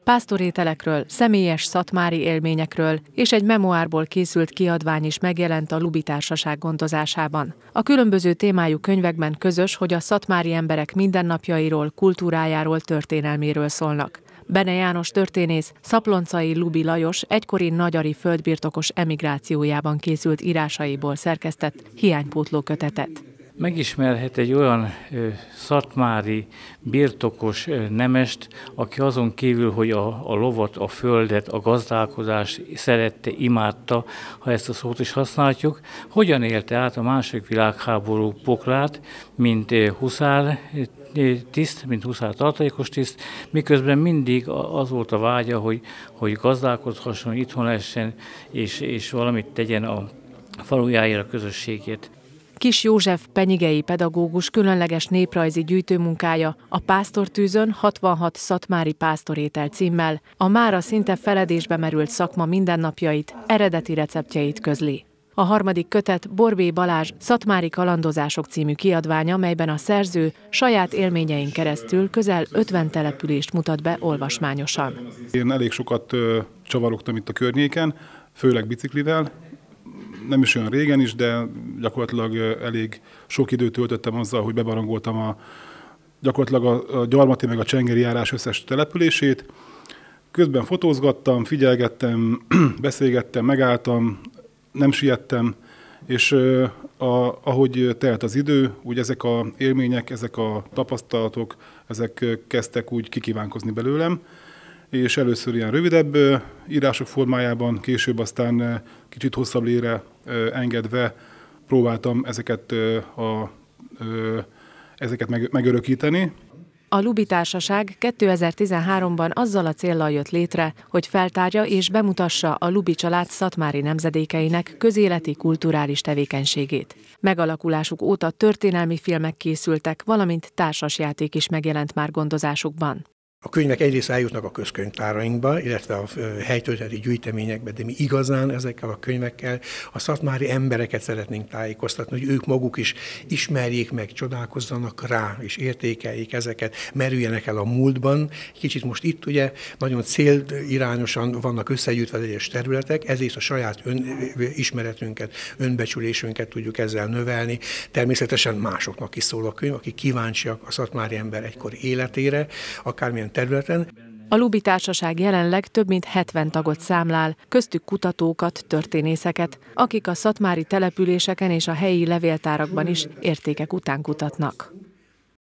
Pásztorételekről, személyes szatmári élményekről és egy memoárból készült kiadvány is megjelent a Luby Társaság gondozásában. A különböző témájú könyvekben közös, hogy a szatmári emberek mindennapjairól, kultúrájáról, történelméről szólnak. Bene János történész, Szaponcai Luby Lajos egykori nagyari földbirtokos emigrációjában készült írásaiból szerkesztett hiánypótló kötetet. Megismerhet egy olyan szatmári birtokos nemest, aki azon kívül, hogy a lovat, a földet, a gazdálkodást szerette, imádta, ha ezt a szót is használjuk, hogyan élte át a II. Világháború poklát, mint huszár tiszt, mint huszár tartalékos tiszt, miközben mindig az volt a vágya, hogy gazdálkodhasson, itthon lehessen, és valamit tegyen a falujáért, a közösségét. Kis József penyigei pedagógus különleges néprajzi gyűjtőmunkája a Pásztortűzön 66 szatmári pásztorétel címmel a mára szinte feledésbe merült szakma mindennapjait, eredeti receptjeit közli. A harmadik kötet Borbély Balázs Szatmári kalandozások című kiadványa, melyben a szerző saját élményein keresztül közel 50 települést mutat be olvasmányosan. Én elég sokat csavarogtam itt a környéken, főleg biciklivel. Nem is olyan régen is, de gyakorlatilag elég sok időt töltöttem azzal, hogy bebarangoltam gyakorlatilag a Gyarmati meg a Csengeri járás összes települését. Közben fotózgattam, figyelgettem, beszélgettem, megálltam, nem siettem, és ahogy telt az idő, úgy ezek az élmények, ezek a tapasztalatok, ezek kezdtek úgy kikívánkozni belőlem, és először ilyen rövidebb írások formájában, később aztán kicsit hosszabb lére engedve próbáltam ezeket megörökíteni. A Luby Társaság 2013-ban azzal a céllal jött létre, hogy feltárja és bemutassa a Luby család szatmári nemzedékeinek közéleti kulturális tevékenységét. Megalakulásuk óta történelmi filmek készültek, valamint társasjáték is megjelent már gondozásukban. A könyvek egyrészt eljutnak a közkönyvtárainkba, illetve a helytörténeti gyűjteményekbe, de mi igazán ezekkel a könyvekkel a szatmári embereket szeretnénk tájékoztatni, hogy ők maguk is ismerjék meg, csodálkozzanak rá, és értékeljék ezeket, merüljenek el a múltban. Kicsit most itt ugye nagyon célirányosan vannak összegyűjtve egyes területek, ezért a saját ismeretünket, önbecsülésünket tudjuk ezzel növelni. Természetesen másoknak is szól a könyv, akik kíváncsiak a szatmári ember egykori életére, akármilyen területen. A Luby Társaság jelenleg több mint 70 tagot számlál, köztük kutatókat, történészeket, akik a szatmári településeken és a helyi levéltárakban is értékek után kutatnak.